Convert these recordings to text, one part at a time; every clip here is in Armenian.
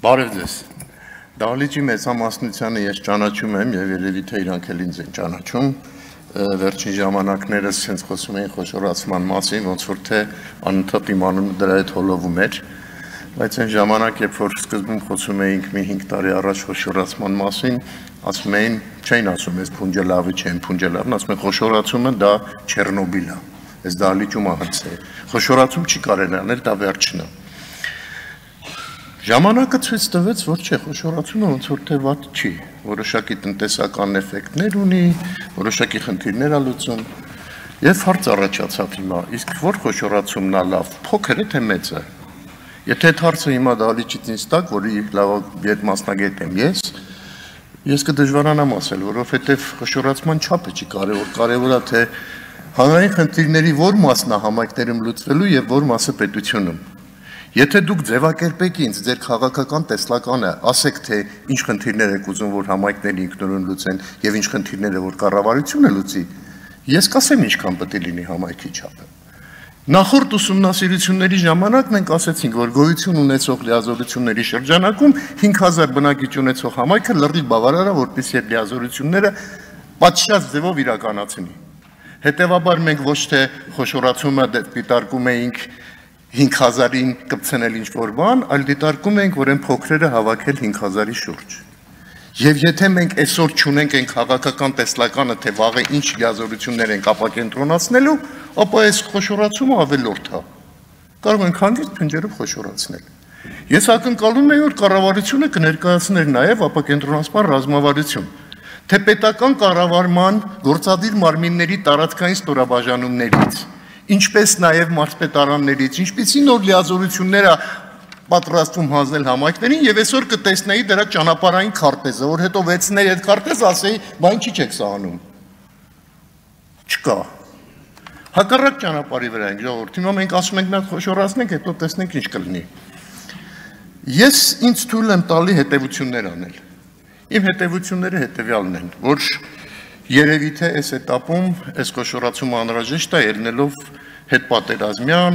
Բարև ձեզ։ Դահլիճի մեծամասնությանը ես ճանաչում եմ եւ երևի թե իրանք էլ ինձ են ճանաչում։ Վերջին ժամանակներս հենց խոսում էին խոշորացման մասին, ոնց որ թե անընդհատ իմ անունը դրա հետ հոլովում էր, բայց այն ժամանակ, երբ որ սկզբում խոսում էինք մի 5 տարի առաջ խոշորացման մասին, ասում էին, չէին ասում, այս փունջը լավը չէ, փունջը լավն, ասում են խոշորացումը դա Չեռնոբիլ է, այս դահլիճում ահաց է։ Խոշորացում չի կարելի անել, դա վերջն է։ Ժամանակը ցույց տվեց, որ չէ, խոշորացումը ոնց որ թե վատ չի, որոշակի տնտեսական էֆեկտներ ունի, որոշակի խնդիրներ ա լուծում, եւ հարց առաջացավ հիմա, իսկ որ խոշորացումն է լավ, փոքր է թե մեծ է։ Եթե այդ հարցը հիմա դահլիճից ինձ տակ, որի լավ մասնագետ եմ ես կդժվարանամ ասել, որովհետեւ խոշորացման չափը չի կարևոր է թե հանրային խնդիրների որ մասն է համայնքներում լուծվելու եւ որ մասը պետությունում։ Եթե դուք ձևակերպեք ինձ ձեր քաղաքական տեսլականը, ասեք թե ինչ խնդիրներ եք ուզում, որ համայնքները ինքնուրույն լուծեն եւ ինչ խնդիրները որ կառավարությունը լուծի, ես կասեմ ինչքան պետք է լինի համայնքի չափը։ Նախորդ ուսումնասիրությունների ժամանակ մենք ասեցինք, որ գոյություն ունեցող լիազորությունների շրջանակում 5000 բնակիչ ունեցող համայնքը լրիվ բավարար է, որպեսզի այդ լիազորությունները պատշաճ ձևով իրականացնի։ Հետևաբար մենք ոչ թե խոշորացումը դիտարկում էինք 5000-ին կպցնել ինչ-որ բան, այլ դիտարկում ենք, որ այն փոքրերը հավաքել 5000-ի շուրջ։ Եվ եթե մենք այսօր չունենք այն քաղաքական տեսլականը, թե վաղը ինչ լիազորություններ ենք ապակենտրոնացնելու, ապա այս խոշորացումը ավելորդ է։ Կարող ենք հանգիստ փնջերով խոշորացնել։ Ես ակնկալում եմ, որ կառավարությունը կներկայացներ նաև ապակենտրոնացման ռազմավարություն, թե պետական կառավարման գործադիր մարմինների տարածքային ստորաբաժանումներից ինչպես նաև մարզպետարաններից, ինչպիսի նոր լիազորություններ է պատրաստվում հանձնել համայնքներին եւ այսօր կտեսնեի դրա ճանապարհային քարտեզը, որ հետո վեցնեի այդ քարտեզը, ասեի, բա ինչի՞ չեք սա անում։ Չկա։ Հակառակ ճանապարհի վրա ենք, ժողովուրդ։ Հիմա մենք ասում ենք նա խոշորացնենք, հետո տեսնենք ինչ կլինի։ Ես ինձ թույլ եմ տալի հետևություններ անել։ Իմ հետևությունները հետևյալն են, որ երևի թե այս этаպում այս խոշորացումը անհրաժեշտ է ելնելով հետպատերազմյան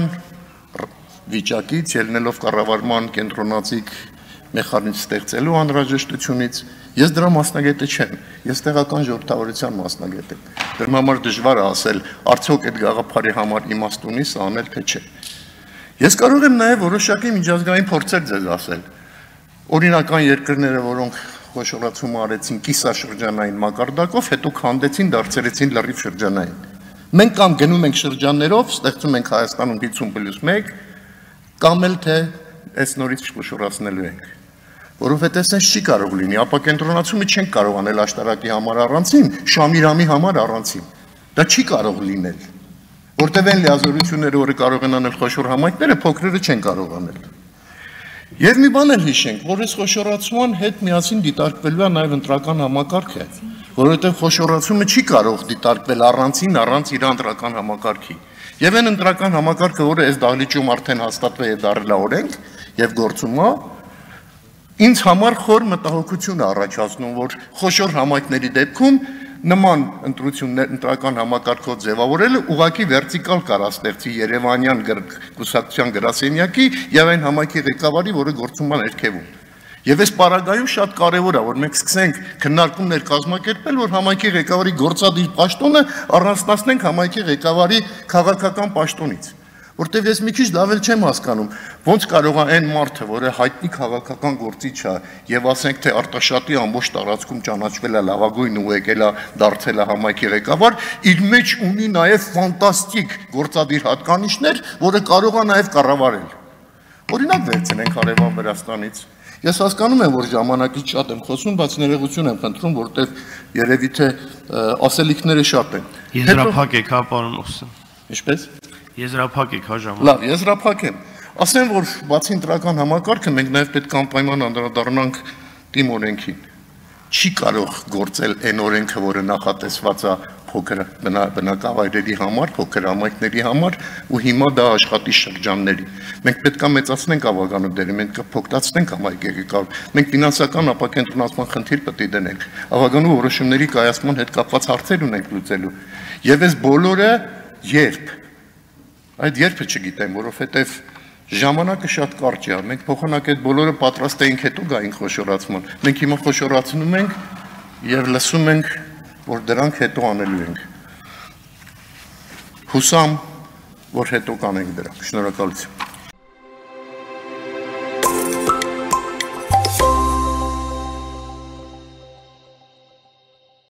վիճակից, ելնելով կառավարման կենտրոնացիկ մեխանիզմ ստեղծելու անհրաժեշտությունից։ Ես դրա մասնագետը չեմ, ես տեղական ժողովրդավարության մասնագետ եմ։ Դրա համար դժվար է ասել, արդյոք այդ գաղափարի համար իմաստ ունի սա անել թե չէ։ Ես կարող եմ նաև որոշակի միջազգային փորձեր ձեզ ասել։ Օրինական երկրները, որոնք խոշորացումը արեցին կիսաշրջանային մակարդակով, հետո քանդեցին, դարձրեցին լրիվ շրջանային։ Մենք կամ գնում ենք շրջաններով, ստեղծում ենք Հայաստանում 50+1, կամ էլ թե այս նորից խոշորացնելու ենք։ Որովհետև այս չի կարող լինի, ապակենտրոնացումը չենք կարող անել աշտարակի համար առանցին, Շամիրամի համար առանցին։ Դա չի կարող լինել, որտեղ են լիազորությունները, որը կարող են անել խոշոր համայնքները, փոքրերը չեն կարող անել։ Եվ մի բան էլ հիշենք, որ այս խոշորացման հետ միասին դիտարկվելու է նաև ընտրական համակարգը, որովհետև խոշորացումը չի կարող դիտարկվել առանցին առանց իր ընտրական համակարգի։ Եվ այն ընտրական համակարգը, որը այս դահլիճում արդեն հաստատվել է դարել է օրենք եւ գործում է, ինձ համար խոր մտահոգություն է առաջացնում, որ խոշոր համայնքների դեպքում նման ընտրական համակարգով ձևավորելը ուղղակի վերտիկալ կարաստեղծի Երևանյան կուսակցության գրասենյակի եւ այն համայնքի ղեկավարի, որը գործում է ներքևում։ Եվ այս պարագայում շատ կարևոր է, որ մենք սկսենք քննարկումներ կազմակերպել, որ համայնքի ղեկավարի գործադիր պաշտոնը առանձնացնենք համայնքի ղեկավարի քաղաքական պաշտոնից։ Որտեւ ես մի քիչ լավ էլ չեմ հասկանում, ոնց կարող է այն մարդը, որը հայտնի քաղաքական գործիչ է եւ ասենք թե Արտաշատի ամբողջ տարածքում ճանաչվել է լավագույնը ու եկել է դարձել է համայնքի ղեկավար, իր մեջ ունի նաեւ ֆանտաստիկ գործադիր հատկանիշներ, որը կարող է նաեւ կառավարել։ Օրինակ վերցնենք Արևան Վրաստանից։ Ես հասկանում եմ, որ ժամանակից շատ եմ խոսում, բայց ներողություն եմ խնդրում, որտեվ երևի թե ասելիքները շատ են։ Եզրափակ եք, հա, պարոն Մովսիսյան։ Ինչպես։ Եզրափակ եք, հա, ժամանակ։ Լավ, եզրափակ եմ։ Ասեմ, որ բացի ընտրական համակարգը մենք նաև պետք է անպայման անդրադառնանք թիմ օրենքին։ Չի կարող գործել այն օրենքը, որը նախատեսված է փոքր բնակավայրերի համար, փոքր համայնքների համար, ու հիմա դա աշխատի շրջանների։ Մենք պետք է մեծացնենք ավականու դերը, մենք կփոքրացնենք համայնքի ղեկավար, մենք ֆինանսական ապակենտրոնացման խնդիր պետք է դնենք, ավականու որոշումների կայացման հետ կապված հարցեր ունենք լուծելու։ Եվ այս բոլորը երբ այդ երբը չգիտեմ, որովհետև Ժամանակը շատ կարճ է, մենք փոխանակ այդ բոլորը պատրաստ էինք հետո գայինք խոշորացման, մենք հիմա խոշորացնում ենք և լսում ենք, որ դրանք հետո անելու ենք, հուսամ, որ հետո կանենք դրանք, շնորհակալություն։